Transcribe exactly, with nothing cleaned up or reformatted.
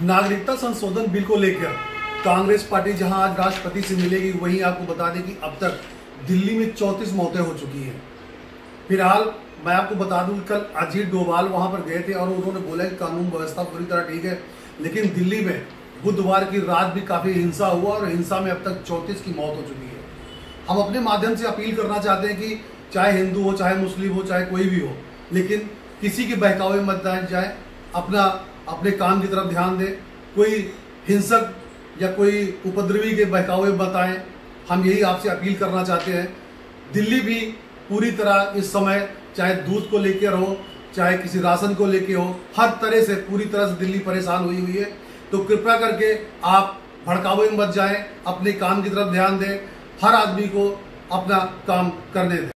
नागरिकता संशोधन बिल को लेकर कांग्रेस पार्टी जहां आज राष्ट्रपति से मिलेगी, वहीं आपको बता दें कि अब तक दिल्ली में चौंतीस मौतें हो चुकी हैं। फिलहाल मैं आपको बता दूं कि कल अजीत डोभाल वहां पर गए थे और उन्होंने बोला कि कानून व्यवस्था पूरी तरह ठीक है, लेकिन दिल्ली में बुधवार की रात भी काफी हिंसा हुआ और हिंसा में अब तक चौंतीस की मौत हो चुकी है। हम अपने माध्यम से अपील करना चाहते हैं कि चाहे हिंदू हो, चाहे मुस्लिम हो, चाहे कोई भी हो, लेकिन किसी के बहकावे मत जाए, अपना अपने काम की तरफ ध्यान दें। कोई हिंसक या कोई उपद्रवी के बहकावे मत आए। हम यही आपसे अपील करना चाहते हैं। दिल्ली भी पूरी तरह इस समय चाहे दूध को लेकर हो, चाहे किसी राशन को लेकर हो, हर तरह से पूरी तरह से दिल्ली परेशान हुई हुई है। तो कृपया करके आप भड़कावे में मत जाएं, अपने काम की तरफ ध्यान दें, हर आदमी को अपना काम करने दें।